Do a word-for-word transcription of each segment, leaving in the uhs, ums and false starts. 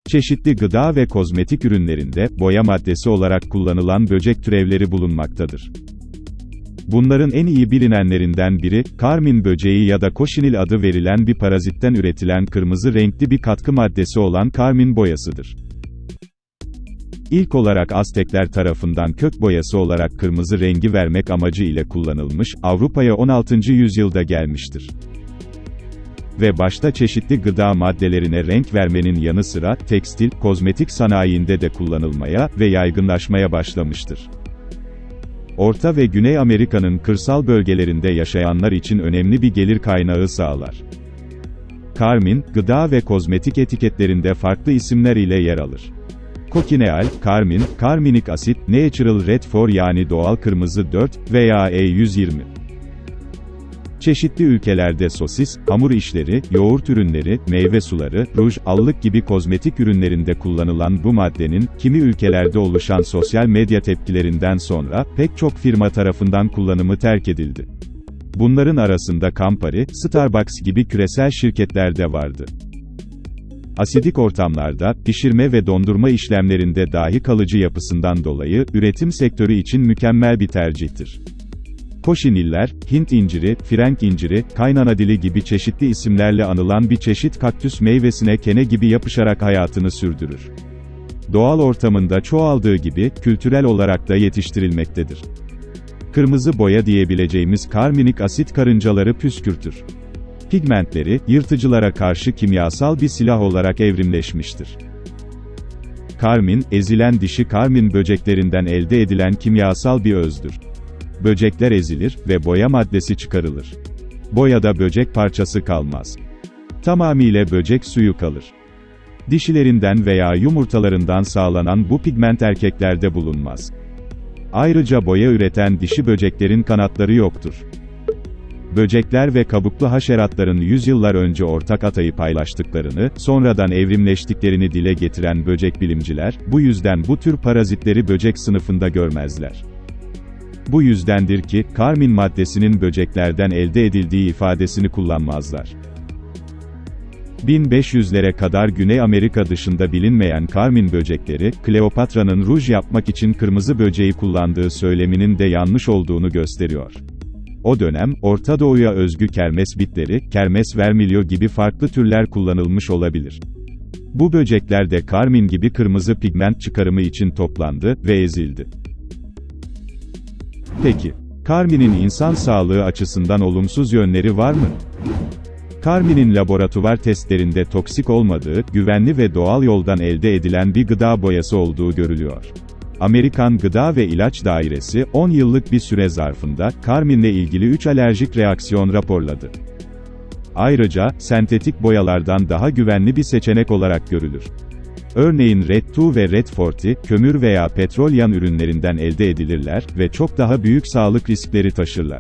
Çeşitli gıda ve kozmetik ürünlerinde, boya maddesi olarak kullanılan böcek türevleri bulunmaktadır. Bunların en iyi bilinenlerinden biri, karmin böceği ya da koşinil adı verilen bir parazitten üretilen kırmızı renkli bir katkı maddesi olan karmin boyasıdır. İlk olarak Aztekler tarafından kök boyası olarak kırmızı rengi vermek amacı ile kullanılmış, Avrupa'ya on altıncı yüzyılda gelmiştir. Ve başta çeşitli gıda maddelerine renk vermenin yanı sıra, tekstil, kozmetik sanayinde de kullanılmaya ve yaygınlaşmaya başlamıştır. Orta ve Güney Amerika'nın kırsal bölgelerinde yaşayanlar için önemli bir gelir kaynağı sağlar. Karmin, gıda ve kozmetik etiketlerinde farklı isimler ile yer alır. Kokineal, karmin, karminik asit, natural red for yani doğal kırmızı dört veya E yüz yirmi. Çeşitli ülkelerde sosis, hamur işleri, yoğurt ürünleri, meyve suları, ruj, allık gibi kozmetik ürünlerinde kullanılan bu maddenin, kimi ülkelerde oluşan sosyal medya tepkilerinden sonra, pek çok firma tarafından kullanımı terk edildi. Bunların arasında Campari, Starbucks gibi küresel şirketler de vardı. Asidik ortamlarda, pişirme ve dondurma işlemlerinde dahi kalıcı yapısından dolayı, üretim sektörü için mükemmel bir tercihtir. Koşiniller, Hint inciri, Frenk inciri, kaynana dili gibi çeşitli isimlerle anılan bir çeşit kaktüs meyvesine kene gibi yapışarak hayatını sürdürür. Doğal ortamında çoğaldığı gibi, kültürel olarak da yetiştirilmektedir. Kırmızı boya diyebileceğimiz karminik asit karıncaları püskürtür. Pigmentleri, yırtıcılara karşı kimyasal bir silah olarak evrimleşmiştir. Karmin, ezilen dişi karmin böceklerinden elde edilen kimyasal bir özdür. Böcekler ezilir ve boya maddesi çıkarılır. Boyada böcek parçası kalmaz. Tamamıyla böcek suyu kalır. Dişilerinden veya yumurtalarından sağlanan bu pigment erkeklerde bulunmaz. Ayrıca boya üreten dişi böceklerin kanatları yoktur. Böcekler ve kabuklu haşeratların yüzyıllar önce ortak atayı paylaştıklarını, sonradan evrimleştiklerini dile getiren böcek bilimciler, bu yüzden bu tür parazitleri böcek sınıfında görmezler. Bu yüzdendir ki, karmin maddesinin böceklerden elde edildiği ifadesini kullanmazlar. bin beş yüzlere kadar Güney Amerika dışında bilinmeyen karmin böcekleri, Kleopatra'nın ruj yapmak için kırmızı böceği kullandığı söyleminin de yanlış olduğunu gösteriyor. O dönem, Orta Doğu'ya özgü kermes bitleri, kermes vermilyo gibi farklı türler kullanılmış olabilir. Bu böcekler de karmin gibi kırmızı pigment çıkarımı için toplandı ve ezildi. Peki, karminin insan sağlığı açısından olumsuz yönleri var mı? Karminin laboratuvar testlerinde toksik olmadığı, güvenli ve doğal yoldan elde edilen bir gıda boyası olduğu görülüyor. Amerikan Gıda ve İlaç Dairesi, on yıllık bir süre zarfında, karminle ilgili üç alerjik reaksiyon raporladı. Ayrıca, sentetik boyalardan daha güvenli bir seçenek olarak görülür. Örneğin Red iki ve Red kırk, kömür veya petrol yan ürünlerinden elde edilirler ve çok daha büyük sağlık riskleri taşırlar.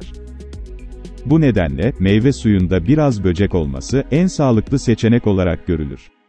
Bu nedenle, meyve suyunda biraz böcek olması, en sağlıklı seçenek olarak görülür.